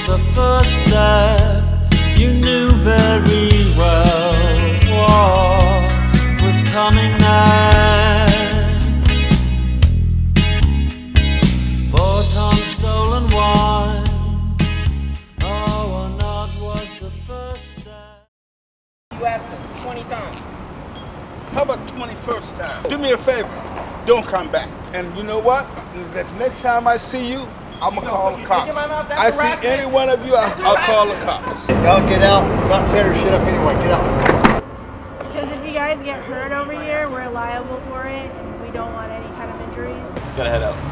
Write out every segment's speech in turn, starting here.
the first step. You knew very well what was coming next. Bought on stolen wine. Oh, a nod was the first step. You asked us 20 times. How about 21st time? Do me a favor, don't come back. And you know what? The next time I see you, I'm gonna call the cops. I see any one of you, I'll call the cops. Y'all get out. I'm not tearing shit up anyway. Get out. Because if you guys get hurt over here, we're liable for it, and we don't want any kind of injuries. Gotta head out.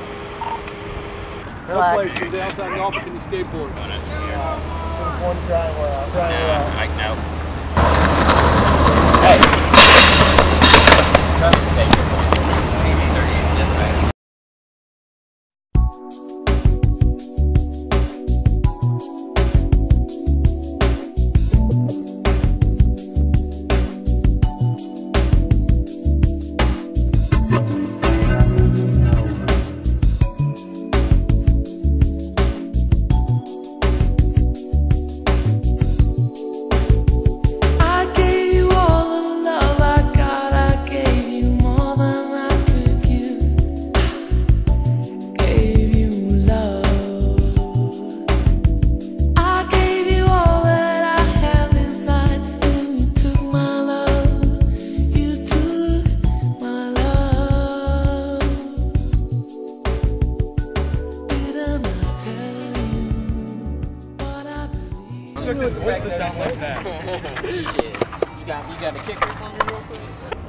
What place? You're downtown golf in the skateboard. One driveway out. I know. What's the sound like that? Shit. You got a kicker for me real quick?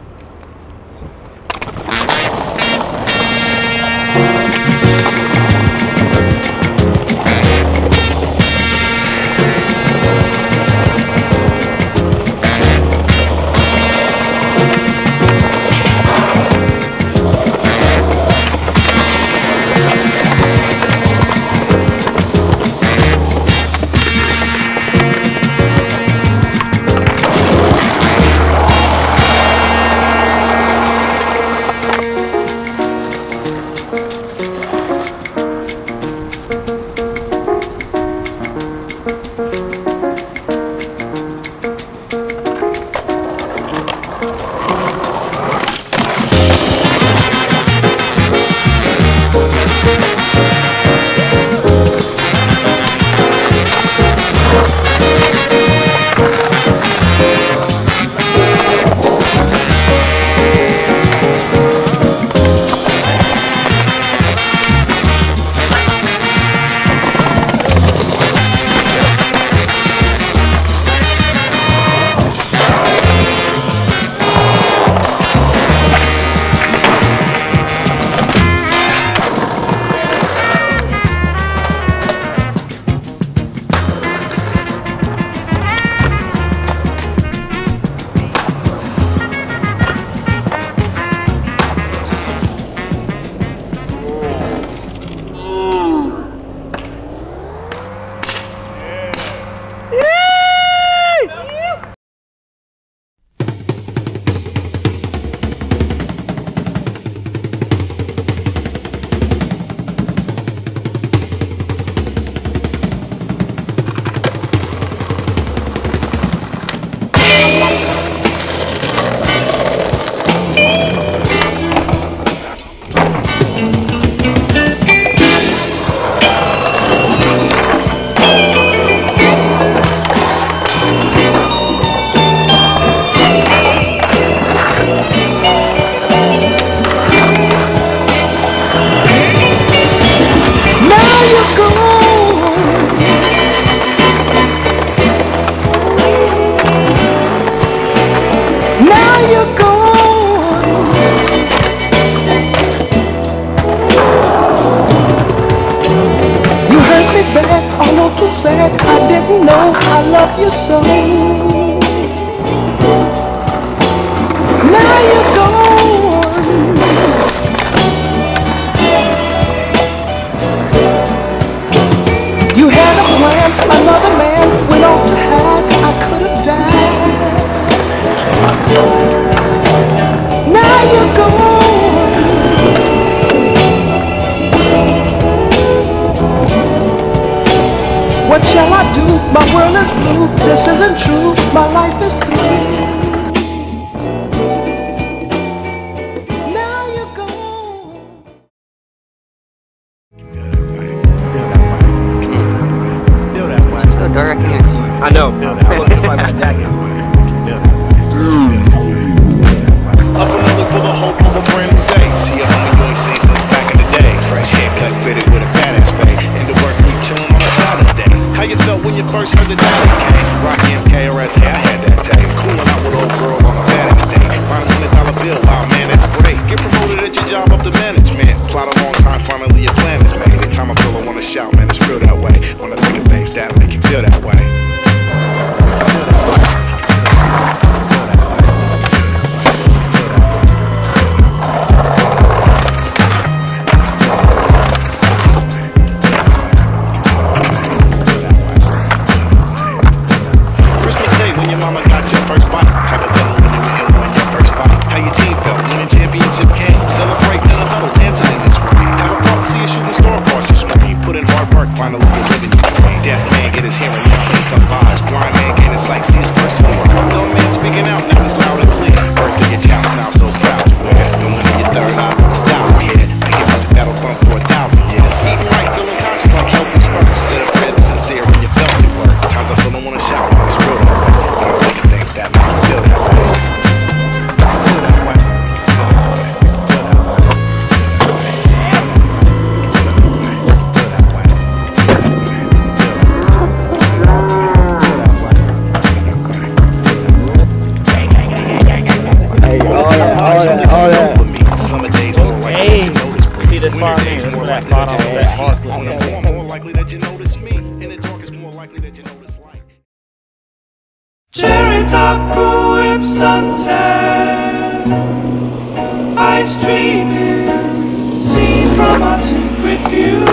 Said I didn't know I loved you so. Now you're gone. You had a plan, another man went off to hide. I could have died. Now you're gone. What shall I do? My world is blue. This isn't true. My life is through. Now you're gone. Feel that way. So dark, I can't see. I know. I look just like my jacket. Up another for the hope of a brand new day. See a homie you ain't seen since back in the day. Fresh haircut fitted with a fat ass fade. Into work week chillin' on a Saturday. How you felt when you first heard the daddy came? Rocky MKRS, hey, I had that day. Coolin' out with old girl on a bad ass day. Find $100 bill, wow man, that's great. Get promoted at your job up to management. Plot a long time, finally your plan is made. Every time I feel I wanna shout, man, it's real that way. When I think of things that make you feel that way. Finally, you're living your dream. Deaf man get his hearing now, make some vibes. Blind man gain his sight, see his first score. Dumb man speaking out, now it's loud and clear. Birth to your child, now so proud you wear. Doing in your third eye, style, yeah. Making music that'll thump for 1,000 years. Eating right, feeling conscious like health is first. Instead of fit and sincere when you felt your work. Times I feel I wanna shout, it's real that way. When I'm thinking things that make you feel that way. This far in here, more like bottom of that hard. More likely that you notice me. In the dark, it's more likely that you notice light. Cherry top, cool whip sunset, ice streaming, seen from a secret view.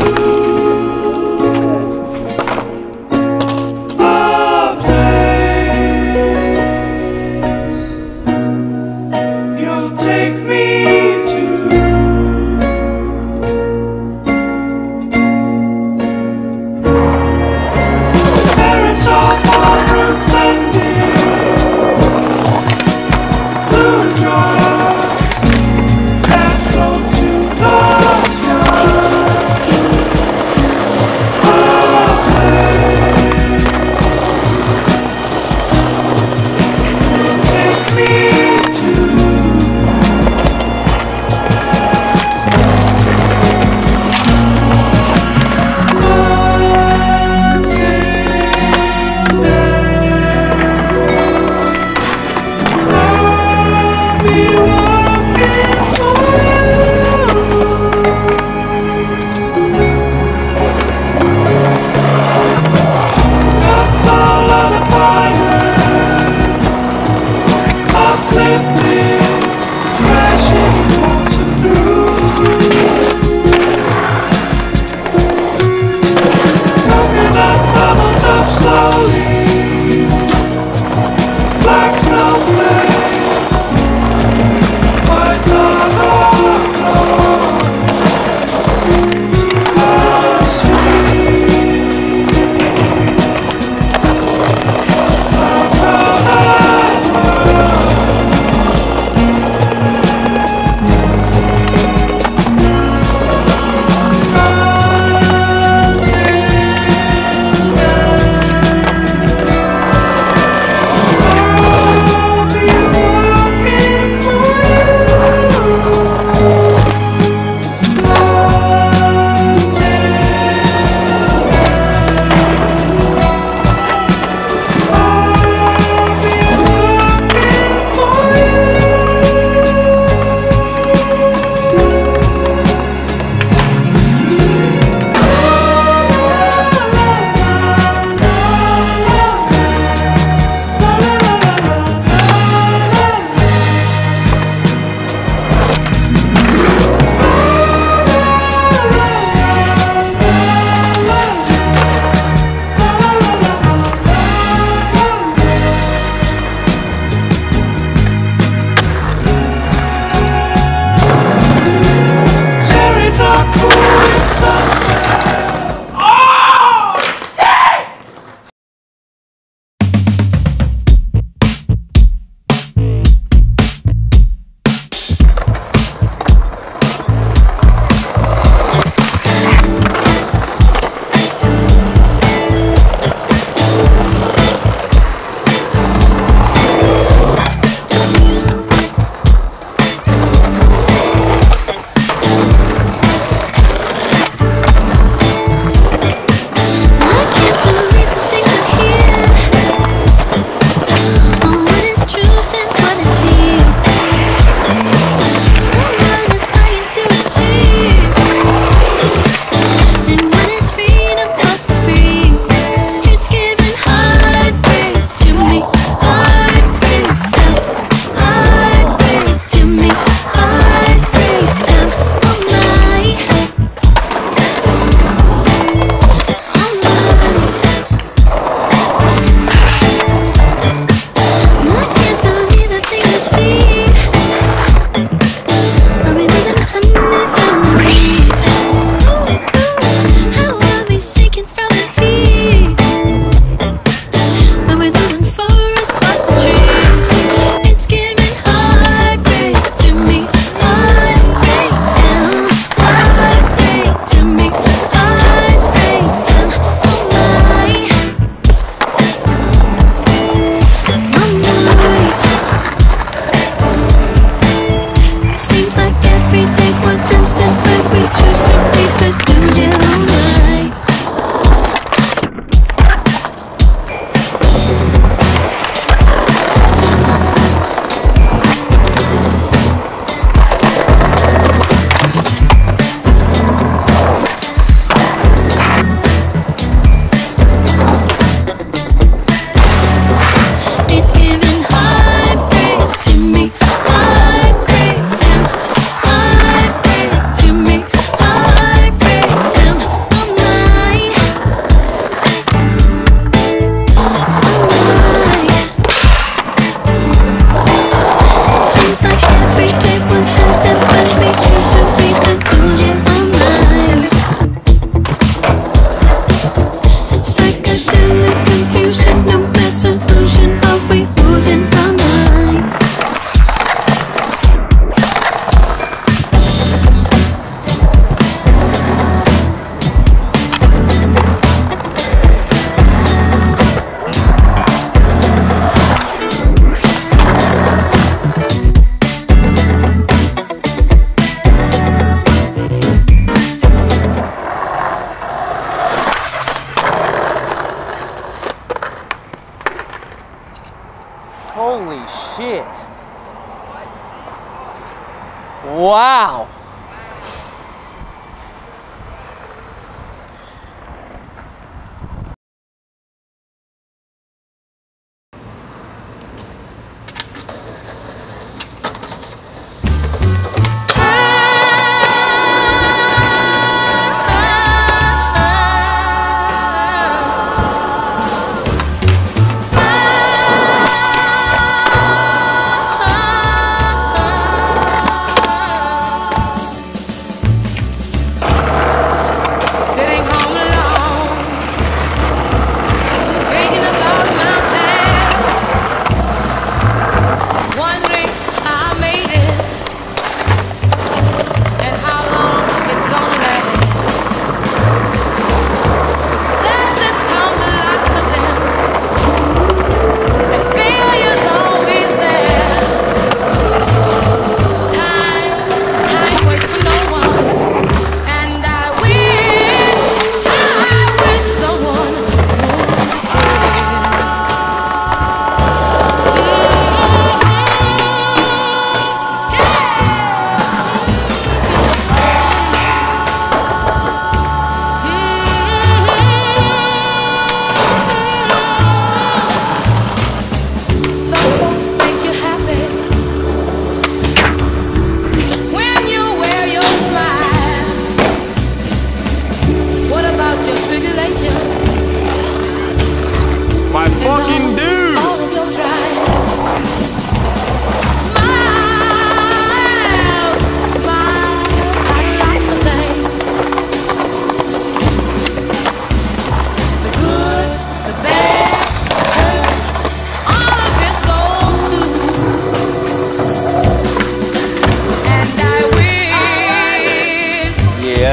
A place you'll take me to.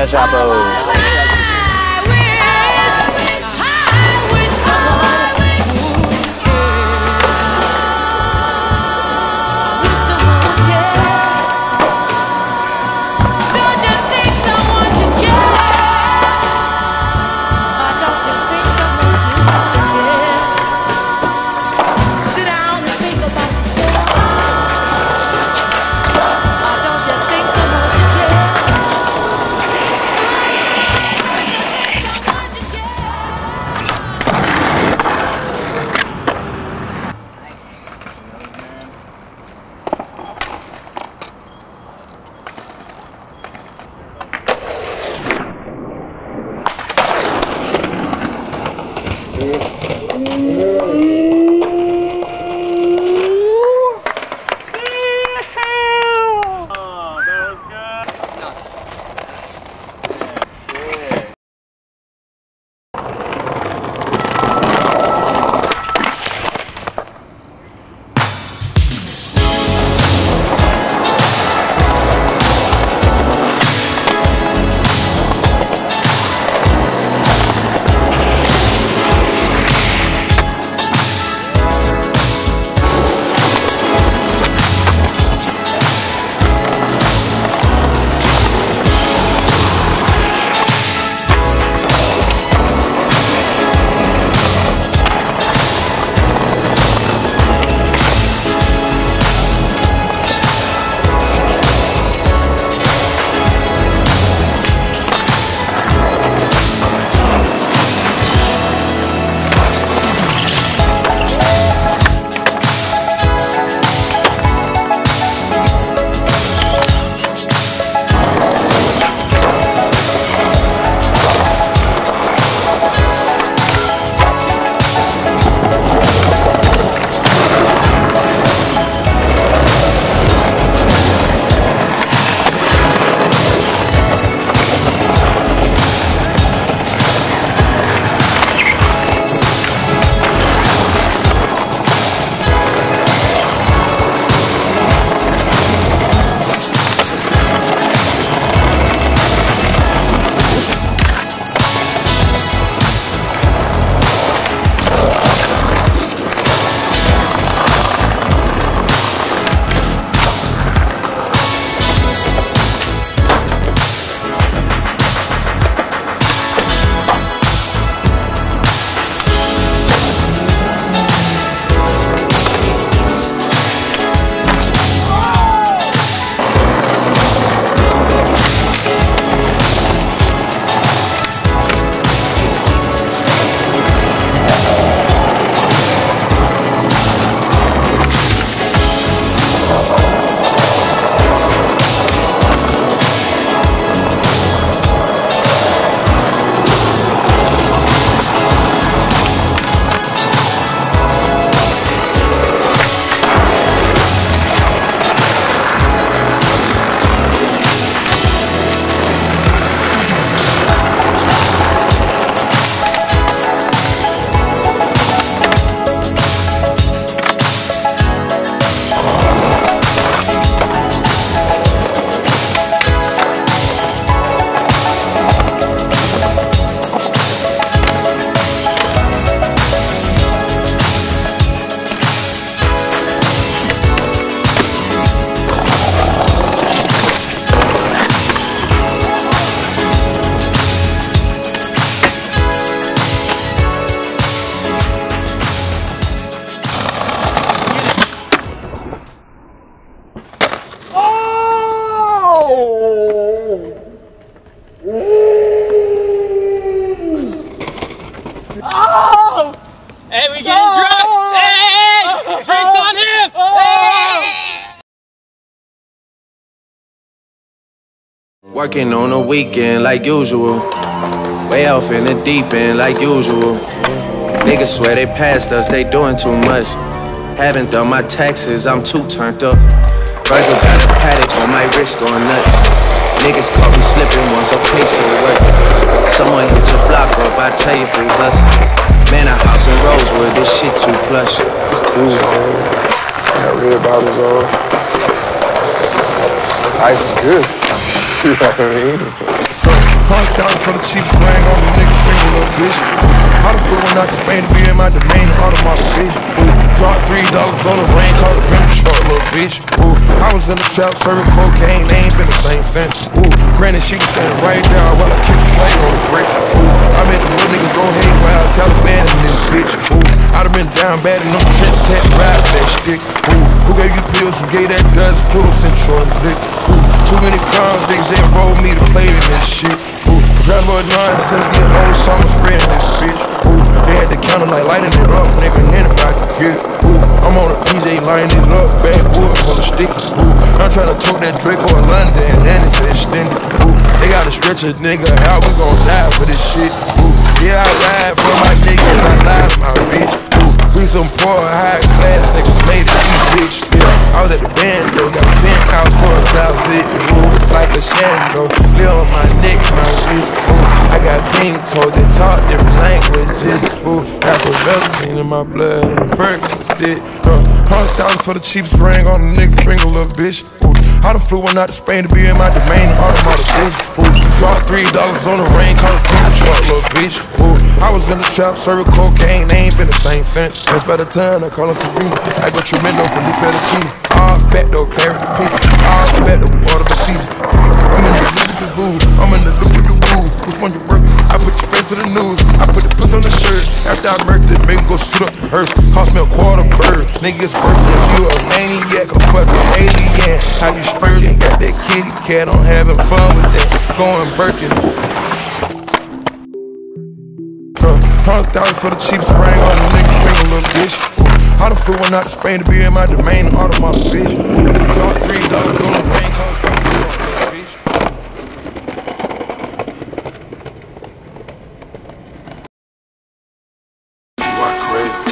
El Chapo. Oh! Hey, we getting drunk! Hey! Drinks on him! Hey! Working on a weekend like usual. Way off in the deep end like usual. Niggas swear they passed us, they doing too much. Haven't done my taxes, I'm too turned up. Virgil got a paddock on my wrist going nuts. Niggas caught me slipping once a peso work. Someone hit your block up, I tell you if it was us. Man, a house in Rosewood, this shit too plush. It's cool, man. Got red bottles on. Life is good. You know what I mean? $100,000 for the cheapest ring on the nigga finger, little bitch. I done flew one out to Spain to be in my domain, automobile bitch. Dropped $3 on the ring, called a rental truck, little bitch. I was in the trap serving cocaine, they ain't been the same since. Granted, she was standing right there while I kicked the plate on the brick. I made the little niggas go haywire, Taliban in this bitch. I done been down bad in them trenches, had to ride that stick. Who gave you pills? Who gave that dust? Put them central on the dick. Too many convicts, they enrolled me to play in this shit. Driver nonsense, getting old, so I'm spreading this bitch. They had the counter like lighting it up, nigga, hand it back to get it. I'm on a PJ lining it up, bad wood full of sticky. I'm trying to tote that Draco in London, and it's extended. They gotta stretch a nigga out, we gon' die for this shit. Yeah, I ride for my niggas, I lie to my bitch. We some poor, high class niggas made it, we bitch. Yeah, I was at the band, though, got a penthouse for a thousand. It's like a shadow, live on my neck, my wrist. I got pink toes that talk different languages. Got the medicine in my blood and Percocet. $100,000 for the cheapest ring on the nigga finger, little bitch. I done flew one out to Spain to be in my domain, automatic bitch. Dropped $3 on the ring, called a rental truck, little bitch. I was in the trap serving cocaine, they ain't been the same since. That's by the time I call him Farina. I go tremendo for new fettuccine. All fat though, clarity pizza. All fat though, we order the pizza. I'm in the loop with the voo, I'm in the loop with the woo. Which one you work? I put your face to the news. I put the puss on the shirt. After I murked it, make him go shoot up the hearse. Cost me a quarter bird. Niggas birthday, you a maniac, a fucking alien. How you spurting? Got that kitty cat, I'm having fun with that. Going Birkin. $100,000 for the cheapest ring on the nigga finger, little bitch. I done flew one out to Spain to be in my domain, automobile bitch. Dropped $3 on the ring, called a rental truck, little bitch. You are crazy.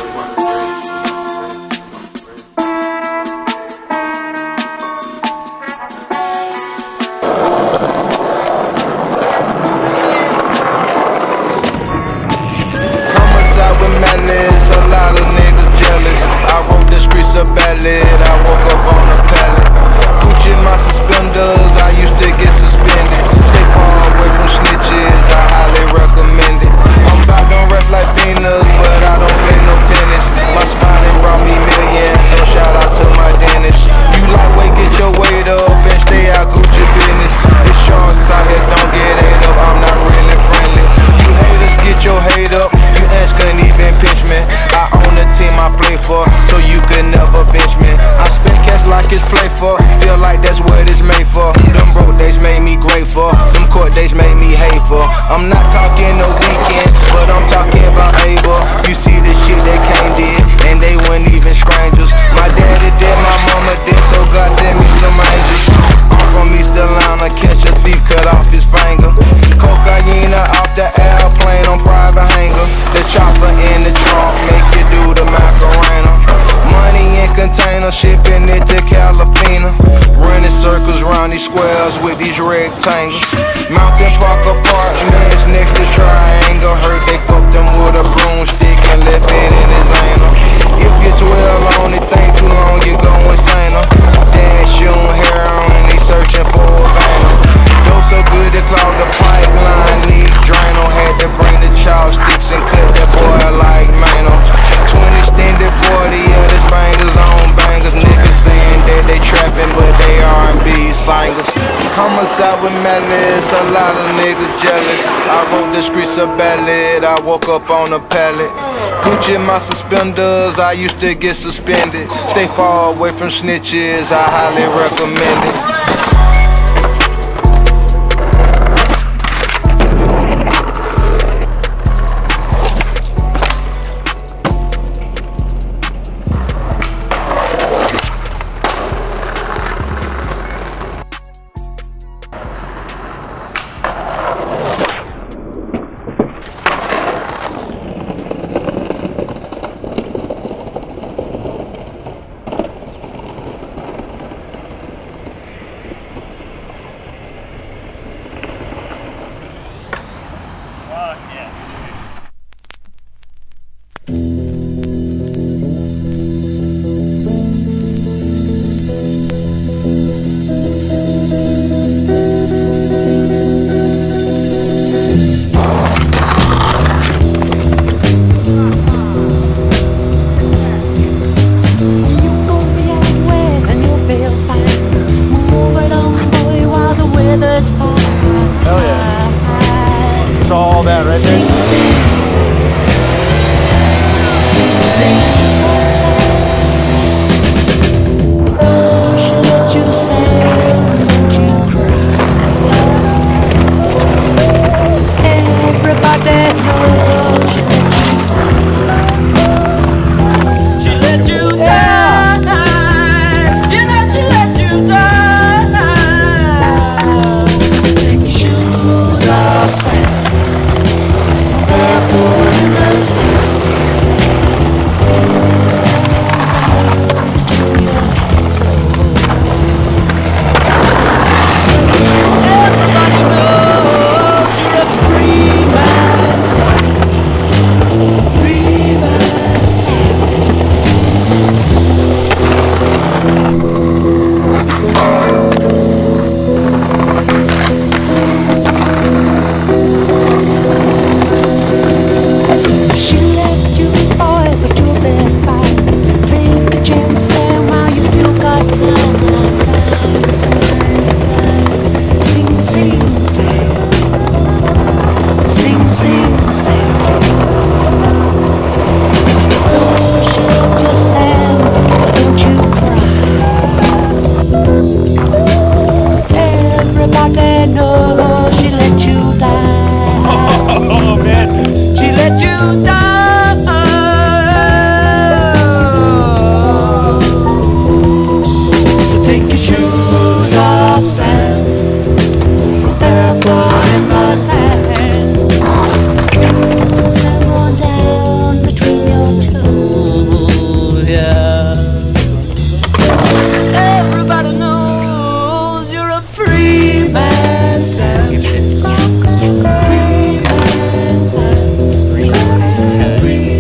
I woke up on a pallet. Gucci in my suspenders, I used to get suspended. Stay far away from snitches, I highly recommend it. I'm about to rest like peanuts, but I don't play no tennis. My spine brought me millions, so shout out to my dentist. You lightweight, get your weight up and stay out Gucci business. It's shorts out here, don't get ate up, I'm not really friendly. You haters, get your hate up, you ants couldn't even pitch me. I own the team I play for, so you could never bench me. I spend cash like it's play for, feel like that's what it's made for. Them broke days made me grateful, them court days made me hateful. I'm not talking no weekend, but I'm talking about able. You see the shit that Kane did, and they weren't even strangers. My daddy did, my mama did, so God sent me some angels. I'm from East Atlanta, catch a thief, cut off his finger. Cocaine off the airplane on private hanger. The chopper in the trunk, make you do the Macarena. Money in container, shipping it to Calafina. Running circles round these squares with these rectangles. Mountain Park apartments next to Triangle. Heard they fucked him with a broomstick and left it in his anal. If you dwell on it, think too long, you go insane. Dash you on heroin, they searching for a banner. Those so good to clog the pipeline, need Drano. Had to bring the chopsticks and cut that boy like Mano. 20 extended 40 of this bangers on bangers. Niggas saying that they trapping, but they R&B singers. Homicide with malice, a lot of niggas jealous. I wrote the streets of ballad, I woke up on a pallet. Gucci in my suspenders, I used to get suspended. Stay far away from snitches, I highly recommend it. you down. So take your shoes off, Sam. Barefoot in the sand. Sand on down between your toes, yeah. Everybody knows you're a free man, Sam. Free man, Sam. Free man, Sam.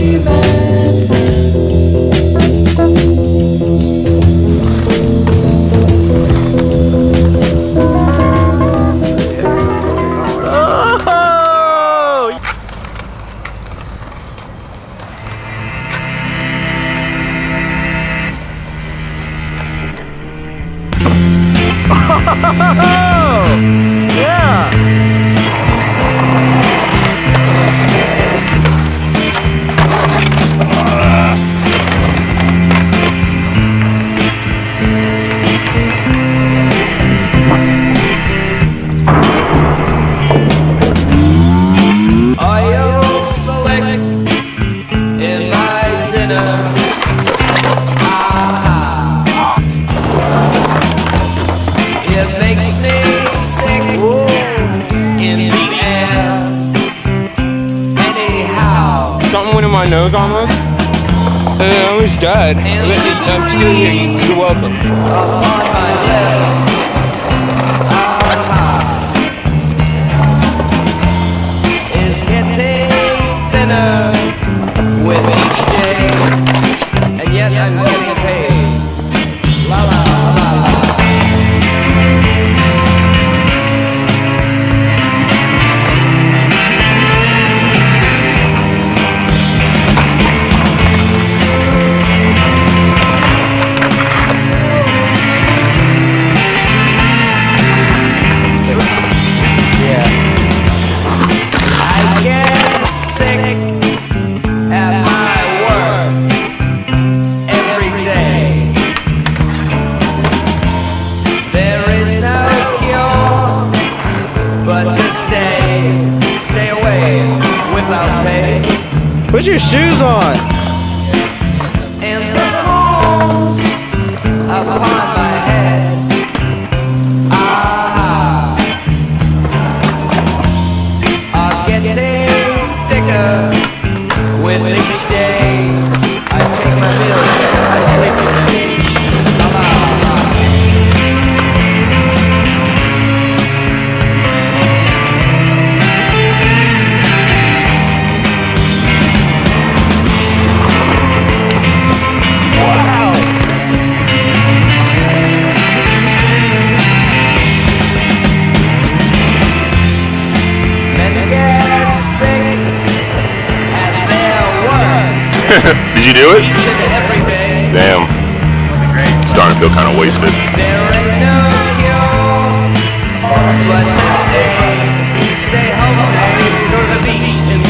My nose almost. I almost died. I'm still here. You're welcome. On my lips. Is getting thinner with each day, and yet I'm getting paid. La la la la. Put your shoes on. And the bones upon my head are getting thicker with each day. I take my pills, I sleep in peace. Did you do it? Damn. Starting to feel kind of wasted. There ain't no cure but to stay home, go to the beach.